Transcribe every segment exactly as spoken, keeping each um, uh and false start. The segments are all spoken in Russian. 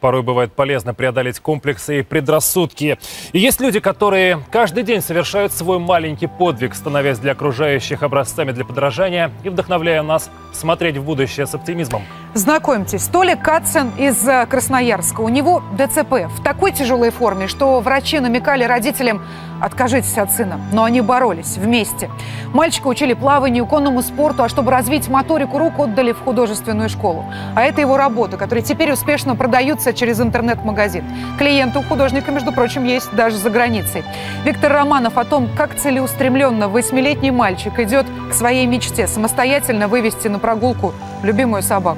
Порой бывает полезно преодолеть комплексы и предрассудки. И есть люди, которые каждый день совершают свой маленький подвиг, становясь для окружающих образцами для подражания и вдохновляя нас смотреть в будущее с оптимизмом. Знакомьтесь, Толя Кацин из Красноярска. У него ДЦП в такой тяжелой форме, что врачи намекали родителям: откажитесь от сына. Но они боролись вместе. Мальчика учили плаванию, конному спорту, а чтобы развить моторику рук, отдали в художественную школу. А это его работы, которые теперь успешно продаются через интернет-магазин. Клиенты у художника, между прочим, есть даже за границей. Виктор Романов о том, как целеустремленно восьмилетний мальчик идет к своей мечте самостоятельно вывести на прогулку любимую собаку.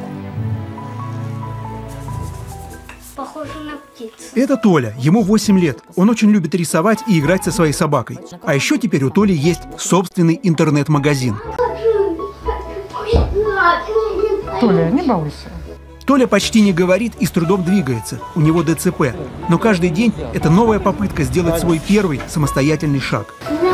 Похоже на птицу. Это Толя, ему восемь лет. Он очень любит рисовать и играть со своей собакой. А еще теперь у Толи есть собственный интернет-магазин. Толя, не балуйся. Толя почти не говорит и с трудом двигается. У него ДЦП. Но каждый день это новая попытка сделать свой первый самостоятельный шаг.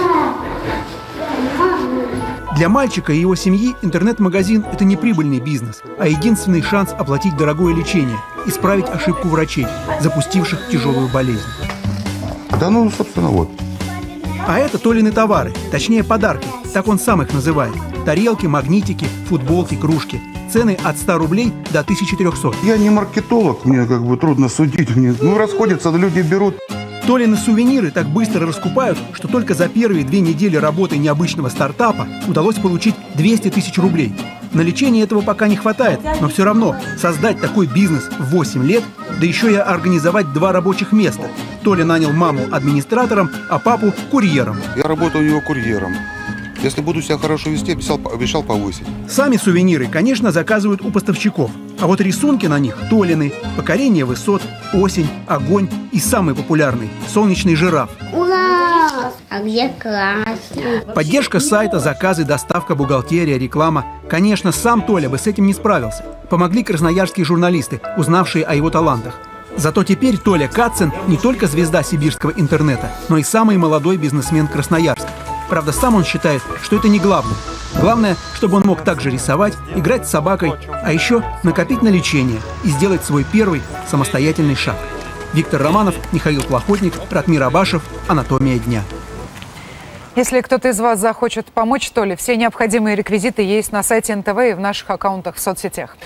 Для мальчика и его семьи интернет-магазин – это не прибыльный бизнес, а единственный шанс оплатить дорогое лечение, исправить ошибку врачей, запустивших тяжелую болезнь. Да ну, собственно, вот. А это Толины товары, точнее подарки, так он сам их называет. Тарелки, магнитики, футболки, кружки. Цены от ста рублей до тысячи трёхсот. Я не маркетолог, мне как бы трудно судить. Мне, ну, расходятся, люди берут. Толины сувениры так быстро раскупают, что только за первые две недели работы необычного стартапа удалось получить двести тысяч рублей. На лечение этого пока не хватает, но все равно создать такой бизнес в восемь лет, да еще и организовать два рабочих места. Толя нанял маму администратором, а папу курьером. Я работаю у него курьером. Если буду себя хорошо вести, обещал, обещал повысить. Сами сувениры, конечно, заказывают у поставщиков. А вот рисунки на них Толины: покорение высот, осень, огонь и самый популярный – солнечный жираф. Ура! А где красный? Поддержка сайта, заказы, доставка, бухгалтерия, реклама. Конечно, сам Толя бы с этим не справился. Помогли красноярские журналисты, узнавшие о его талантах. Зато теперь Толя Кацин не только звезда сибирского интернета, но и самый молодой бизнесмен Красноярска. Правда, сам он считает, что это не главное. Главное, чтобы он мог также рисовать, играть с собакой, а еще накопить на лечение и сделать свой первый самостоятельный шаг. Виктор Романов, Михаил Плохотник, Ратмир Абашев. Анатомия дня. Если кто-то из вас захочет помочь Толе, все необходимые реквизиты есть на сайте эн тэ вэ и в наших аккаунтах в соцсетях.